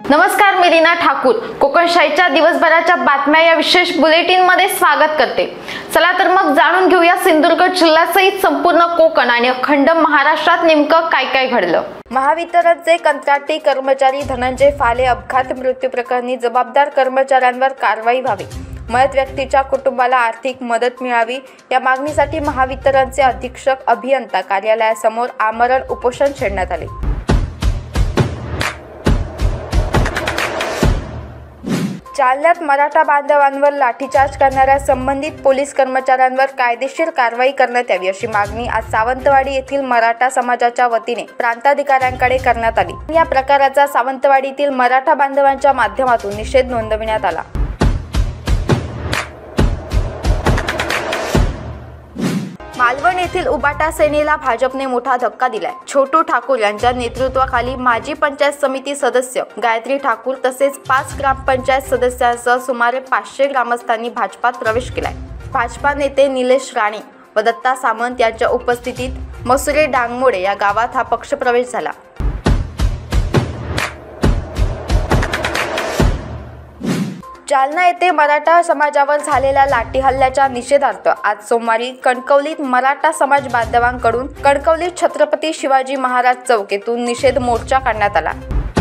नमस्कार, मी रीना ठाकूर कोकणशाहीच्या दिवसभराच्या बातम्या या विशेष बुलेटिन मध्ये स्वागत करते। चला तर मग जाणून घेऊया सिंधुदुर्ग जिल्ह्यासहित संपूर्ण कोकण आणि अखंड महाराष्ट्रात नेमकं काय काय घडलं। महावितरणचे कंत्राटी कर्मचारी धनंजय फाले अपघात मृत्यू प्रकरणी जबाबदार कर्मचाऱ्यांवर कारवाई व्हावी, मयत व्यक्तीच्या कुटुंबाला आर्थिक मदत मिळावी या मागणीसाठी महावितरणचे अधीक्षक अभियंता कार्यालयासमोर आमरण उपोषण छेडण्यात आले। जालन्यात मराठा बांधवांवर लाठीचार्ज करणाऱ्या संबंधित पोलीस कर्मचाऱ्यांवर कायदेशीर कारवाई करण्यात यावी अशी मागणी आज सावंतवाडी येथील मराठा समाजाच्या वतीने प्रांताधिकाऱ्यांकडे करण्यात आली। या प्रकाराचा सावंतवाडीतील मराठा बांधवांच्या माध्यमातून निषेध नोंदविण्यात आला। मालवण येथील उबाटा सेनेला भाजपने मोठा धक्का दिलाय। छोटू ठाकूर यांच्या नेतृत्वाखाली माजी पंचायत समिती सदस्य गायत्री ठाकूर तसेच 5 ग्रामपंचायत सदस्यांसह सुमारे 500 ग्रामस्थांनी भाजपात प्रवेश केलाय। भाजपा नेते निलेश राणे व दत्ता सामंत यांच्या उपस्थितीत मसुरे डांगमोडे या गावात हा पक्ष प्रवेश झाला। जालना येथे मराठा समाजावर झालेल्या लाठी हल्ल्याच्या निषेधार्थ आज सोमवारी कणकवलीत मराठा समाज बांधवांकडून कणकवलीत छत्रपती शिवाजी महाराज चौक येथून निषेध मोर्चा काढण्यात आला।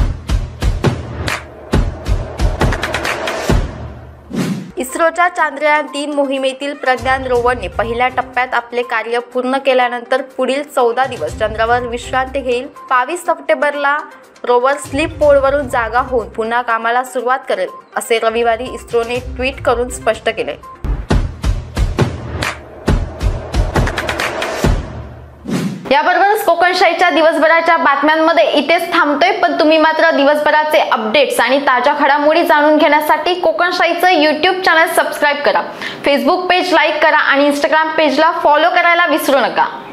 इस्रोच्या चांद्रयान-3 मोहिमेतील प्रज्ञान रोवरने पहिल्या टप्प्यात आपले कार्य पूर्ण केल्यानंतर पुढील 14 दिवस चंद्रावर विश्रांती घेईल। 22 सप्टेंबरला रोवर स्लीप मोडवरून जागा होऊन पुन्हा कामाला सुरुवात करेल असे रविवारी इस्रोने ट्विट करून स्पष्ट केले। याबरोबरच कोकणशाहीच्या दिवसभराच्या बातम्यांमध्ये इथेच थांबतोय, पण तुम्ही मात्र दिवसभराचे अपडेट्स आणि ताज्या घडामोडी जाणून घेण्यासाठी कोकणशाहीचं YouTube चॅनल सबस्क्राइब करा, फेसबुक पेज लाईक करा आणि Instagram पेजला फॉलो करायला विसरू नका।